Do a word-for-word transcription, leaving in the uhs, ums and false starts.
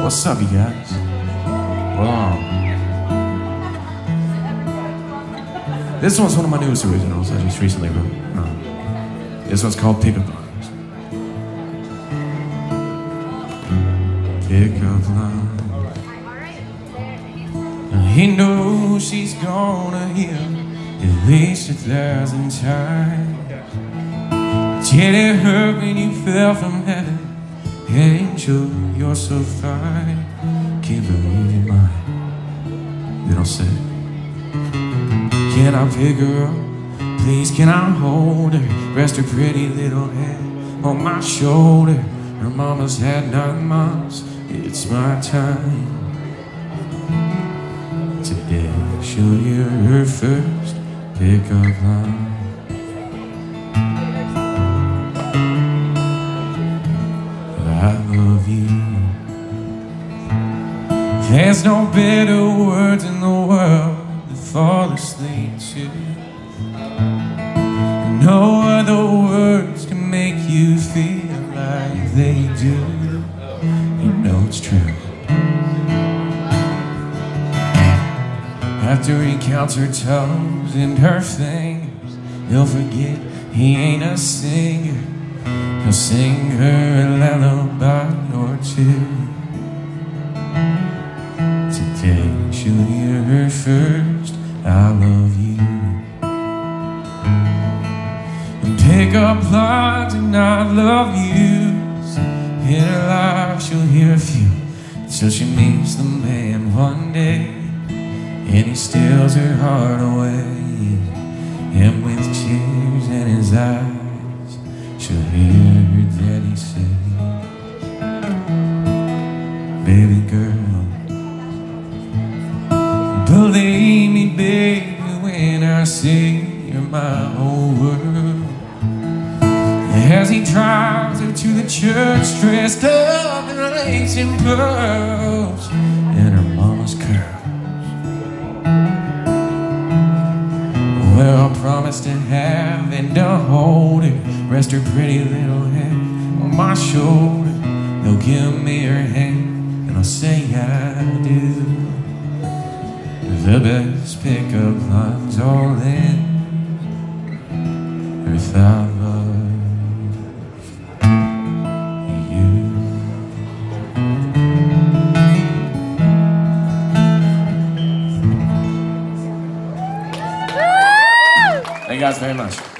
What's up, you guys? Hold on. This one's one of my newest originals I just recently wrote. Uh, this one's called Pickup Lines. Pickup lines. He knows she's gonna hear at least a thousand times. Did it hurt when you fell from heaven? Angel, you're so fine. Can't believe you're mine. Then I'll say, can I pick her up? Please, can I hold her? Rest her pretty little head on my shoulder. Her mama's had nine months. It's my time. Today she'll hear her first pickup line. I love you. There's no better words in the world to fall asleep to. No other words can make you feel like they do. You know it's true. After he counts her toes and her fingers, he'll forget he ain't a singer. He'll sing her a lullaby or two. Today she'll hear her first I love you. And pick up lines and I love yous. In her life she'll hear a few till she meets the man one day, and he steals her heart away. And with tears in his eyes, she'll hear her daddy say, baby girl, believe me, baby, when I say you're my whole world. As he drives her to the church, dressed up in lace and pearls and her mama's curls. Well, I promised to have and to hold her, rest her pretty little head on my shoulder. They'll give me her hand and I'll say I do. The best pickup lines all in earth I love you. Thank you guys very much.